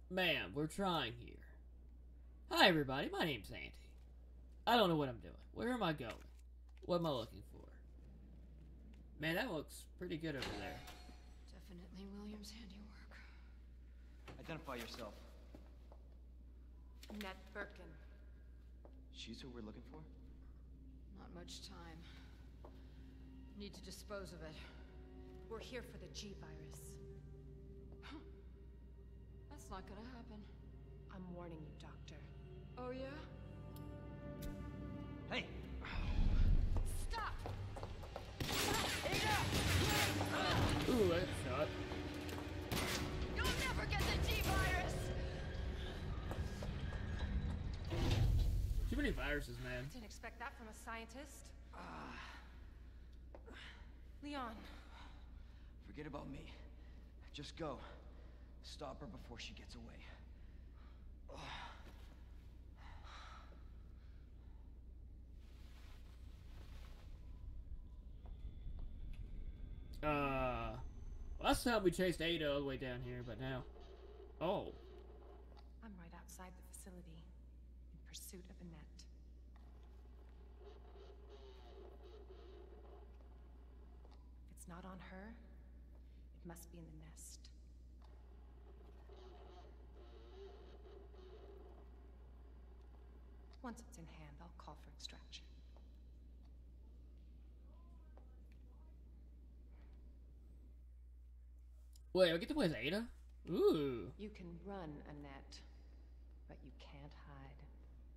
Ma'am, we're trying here. Hi, everybody. My name's Andy. I don't know what I'm doing. Where am I going? What am I looking for? Man, that looks pretty good over there. Definitely William's handiwork. Identify yourself. Annette Birkin. She's who we're looking for? Not much time. Need to dispose of it. We're here for the G-Virus. That's not gonna happen. I'm warning you, Doctor. Oh, yeah? Hey! Stop! Ooh, that shot. You'll never get the G-Virus! Too many viruses, man. Didn't expect that from a scientist. Leon. Forget about me. Just go. Stop her before she gets away. Last time we chased Ada all the way down here, but now... Oh. I'm right outside the facility, in pursuit of Annette. If it's not on her, it must be in the nest. Once it's in hand, I'll call for extraction. Wait, I get to play as Ada? Ooh. You can run, Annette, but you can't hide.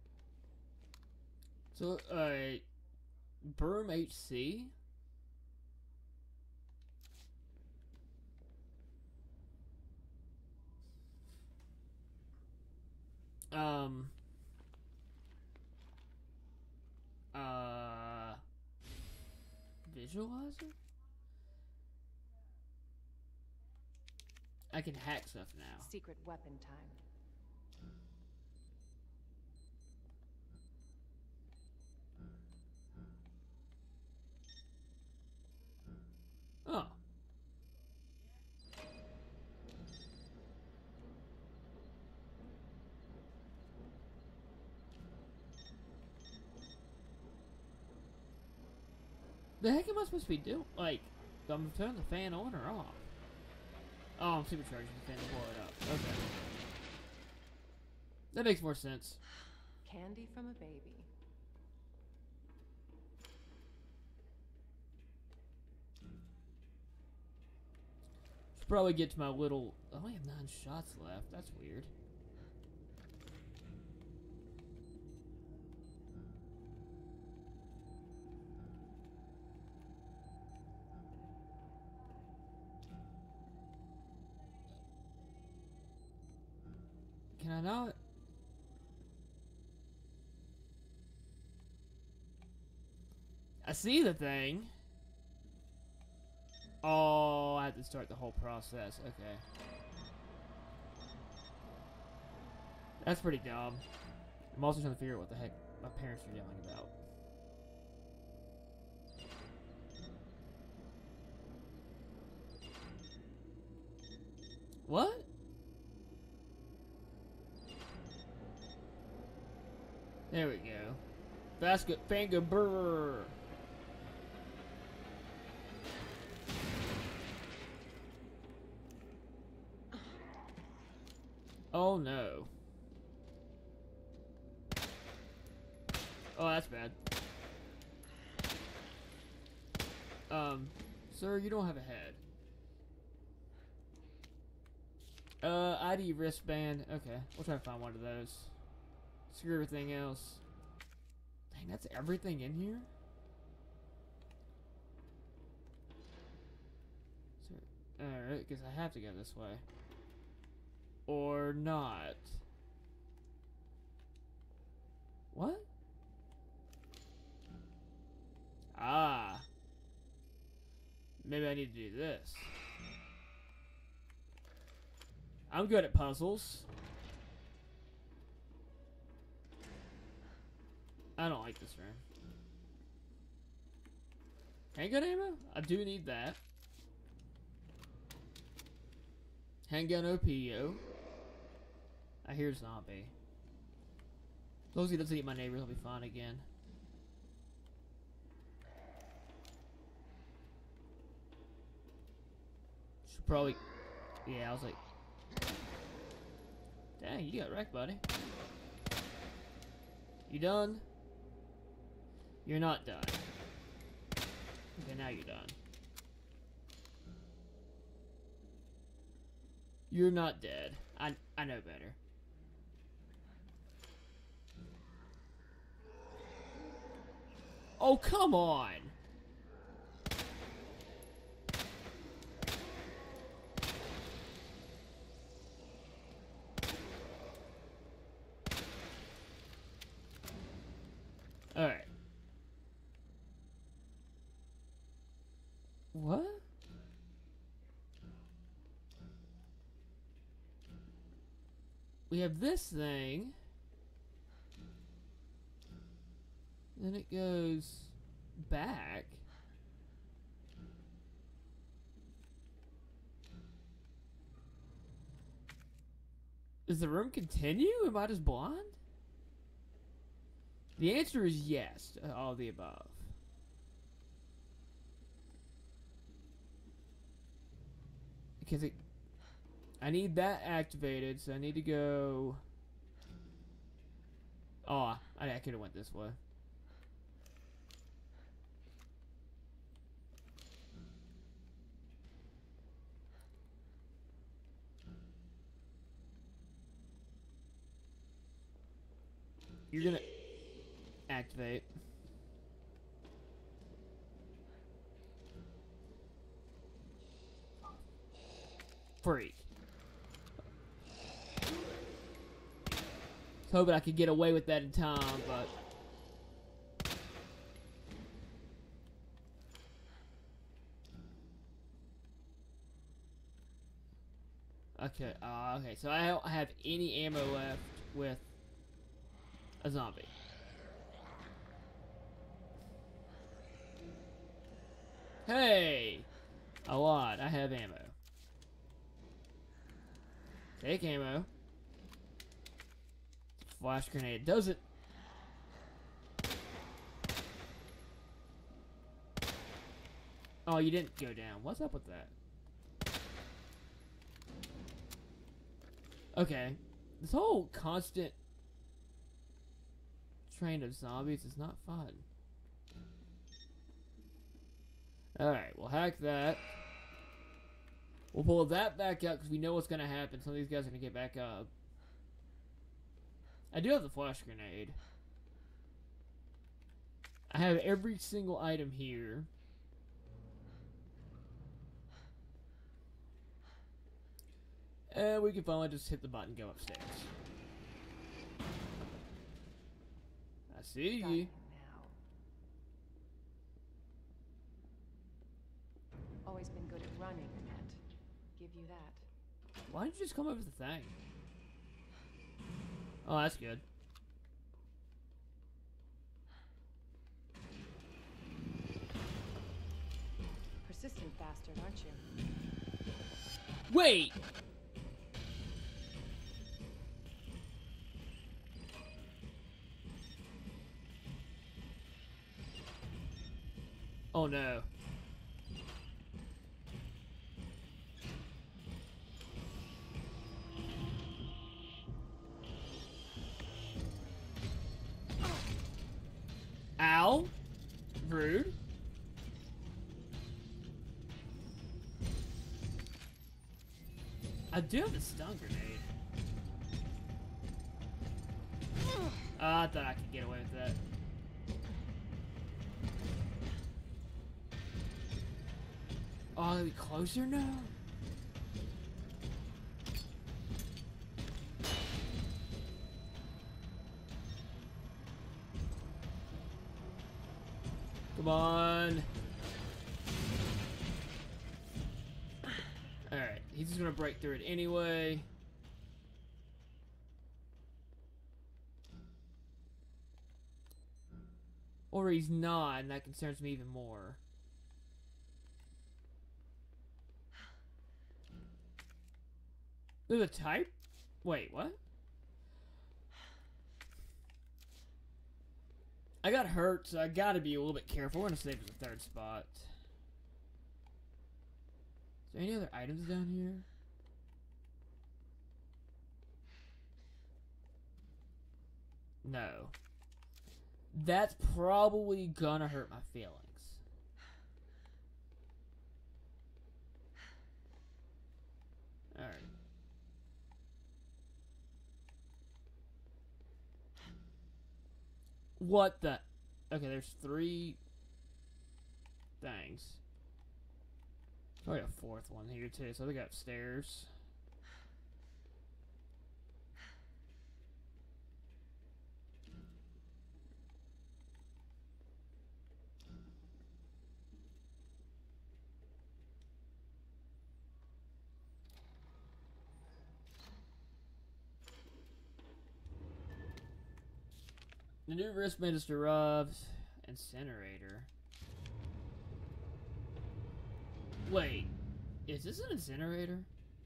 So, Burm HC? Um... Visualizer? I can hack stuff now. Secret weapon time. Oh. The heck am I supposed to be doing? Like, I'm turning the fan on or off? Oh, I'm supercharging the fan to blow it up. Okay. That makes more sense. Candy from a baby. Should probably get to my little... I only have 9 shots left. That's weird. Can I not? I see the thing. Oh, I have to start the whole process. Okay. That's pretty dumb. I'm also trying to figure out what the heck my parents are yelling about. What? There we go. Basket finger burr. Oh no. Oh, that's bad. Sir, you don't have a head. ID wristband. Okay, we'll try to find one of those. Screw everything else. Dang, that's everything in here? Alright, guess I have to go this way. Or not. What? Ah. Maybe I need to do this. I'm good at puzzles. I don't like this room. Handgun ammo? I do need that. Handgun OPO. I hear zombie. As long as he doesn't eat my neighbors, I'll be fine again. Should probably... Yeah, I was like... Dang, you got wrecked, buddy. You done? You're not done. Okay, now you're done. You're not dead. I know better. Oh, come on! Alright. What? We have this thing. Then it goes back. Does the room continue? Am I just blind? The answer is yes to all of the above. Because I need that activated, so I need to go... Oh, I could have went this way. You're gonna activate. Freak. I was hoping I could get away with that in time, but... Okay, okay, so I don't have any ammo left with a zombie. Hey! A lot. I have ammo. Take ammo. Flash grenade does it. Oh, you didn't go down. What's up with that? Okay. This whole constant train of zombies is not fun. Alright, we'll hack that. We'll pull that back up because we know what's going to happen. Some of these guys are going to get back up. I do have the flash grenade. I have every single item here. And we can finally just hit the button and go upstairs. I see Got you. him now. Always been good at running, Annette. Give you that. Why didn't you just come up with the thing? Oh, that's good. Persistent bastard, aren't you? Wait! Oh no. Ow. Rude. I do have a stun grenade. I thought I could get away with that. Oh, are we closer now? Come on. Alright, he's just gonna break through it anyway. Or he's not, and that concerns me even more. There's a type? Wait, what? I got hurt, so I gotta be a little bit careful. We're gonna save as a third spot. Is there any other items down here? No. That's probably gonna hurt my feelings. Alright. What the? Okay, there's 3 things. Probably a 4th one here too, so they got upstairs. The new wristband is derived. Incinerator. Wait, is this an incinerator?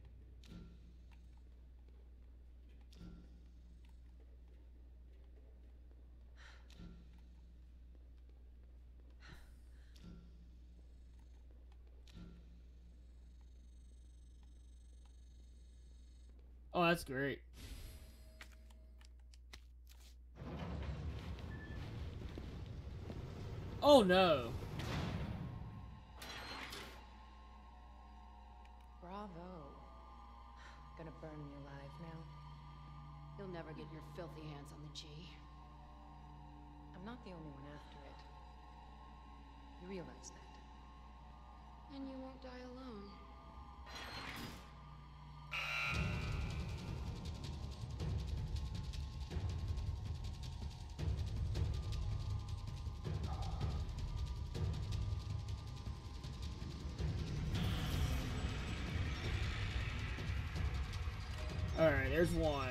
Oh, that's great. Oh no. Bravo. Gonna burn me alive now. You'll never get your filthy hands on the G. I'm not the only one after it. You realize that? And you won't die alone. Alright, there's one.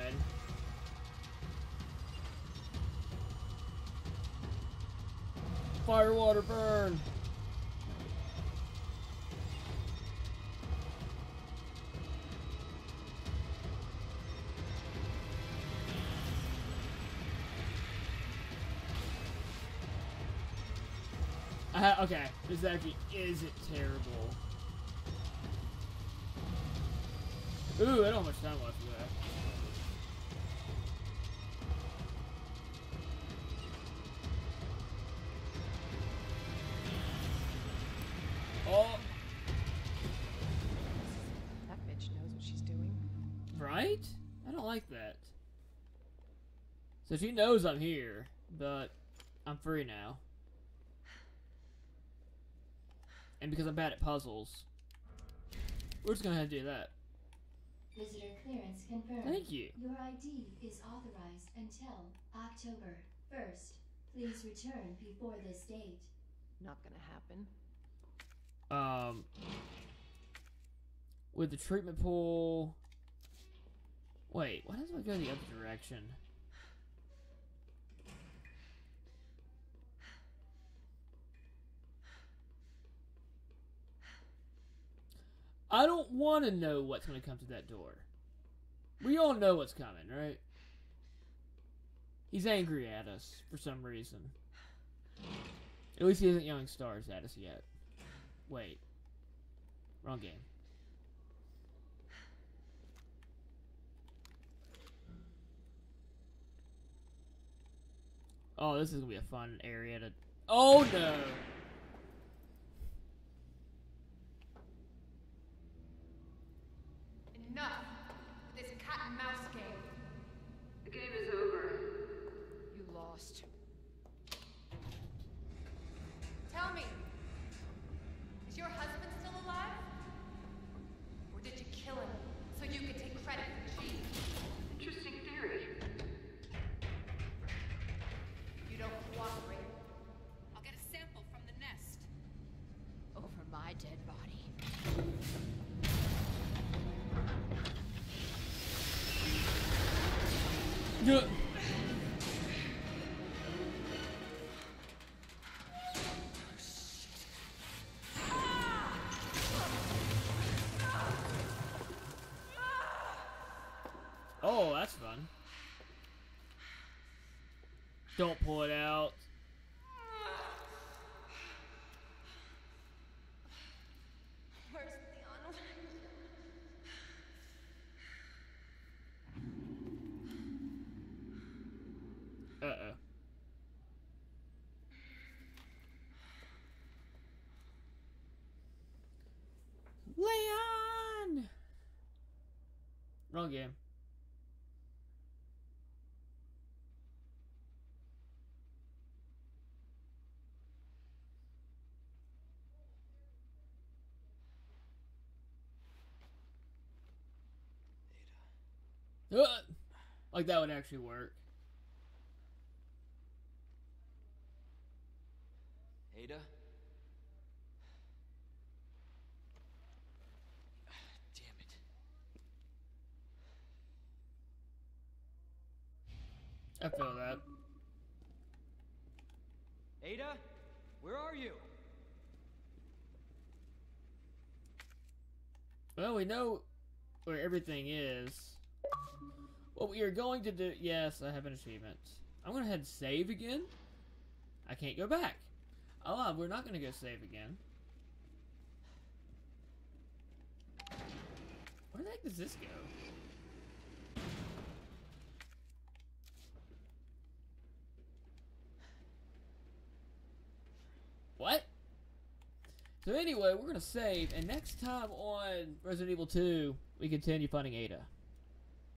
Fire, water, burn! Okay, this actually isn't terrible. Ooh, I don't have much time left for that. Oh! That bitch knows what she's doing. Right? I don't like that. So she knows I'm here, but I'm free now. And because I'm bad at puzzles, we're just gonna have to do that. Visitor clearance confirmed. Thank you. Your ID is authorized until October 1st. Please return before this date. Not gonna happen. With the treatment pool. Wait, why doesn't it go the other direction? I don't want to know what's going to come to that door. We all know what's coming, right? He's angry at us for some reason. At least he isn't yelling stars at us yet. Wait. Wrong game. Oh, this is going to be a fun area to... Oh, no! Enough with this cat and mouse game. The game is over. You lost. Tell me, is your husband still alive? Or did you kill him so you could take credit for G? Interesting theory. You don't cooperate. I'll get a sample from the nest. Over my dead body. Good. Oh, that's fun. Don't pull it out. Wrong game. Like that would actually work. Ada? Damn it. I feel that. Ada? Where are you? Well, we know where everything is. What we are going to do... Yes, I have an achievement. I'm going to head and save again. I can't go back. Oh, we're not going to go save again. Where the heck does this go? What? So anyway, we're going to save, and next time on Resident Evil 2, we continue finding Ada.